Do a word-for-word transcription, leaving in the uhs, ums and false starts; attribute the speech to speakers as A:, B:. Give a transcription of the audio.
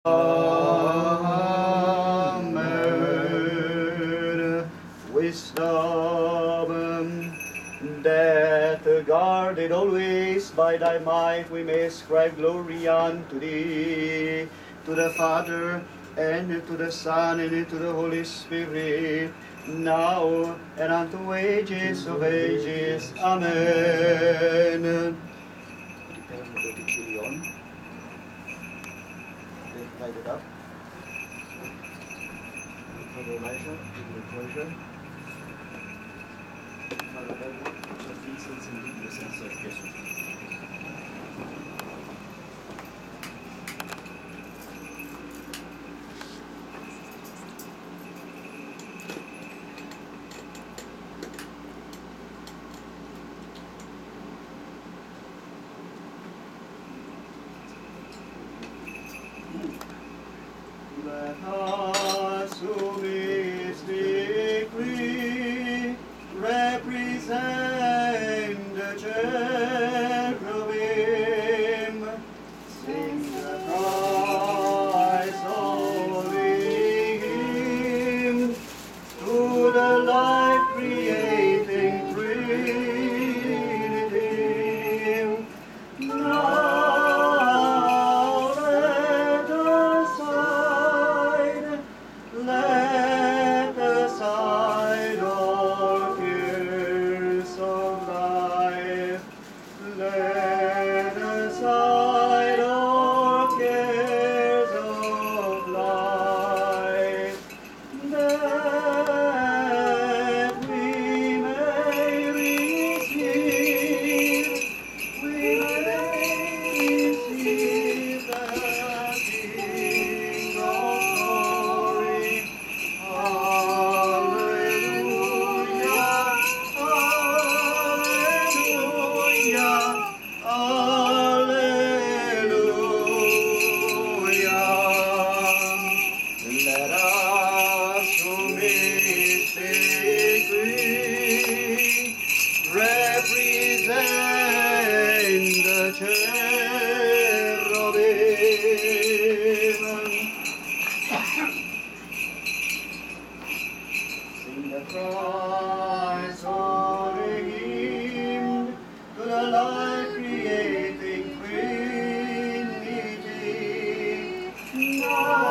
A: Amen. Wisdom, that guarded always by thy might, we may ascribe glory unto thee, to the Father, and to the Son, and to the Holy Spirit, now and unto ages of ages. Amen. Light it up. Father Elijah, give me closure. Father Edward, the thesis and the sense of Jesus. Let us who mystically represent the cherubim sing the Christ holy hymn to the life-creating Trinity. Now let aside all cares of life. Let aside all cares of life, that we may receive, we may receive the King of glory. Alleluia, alleluia, alleluia. Let us who mystically represent the cherubim sing the Christ holy hymn to the life-creating Trinity. Now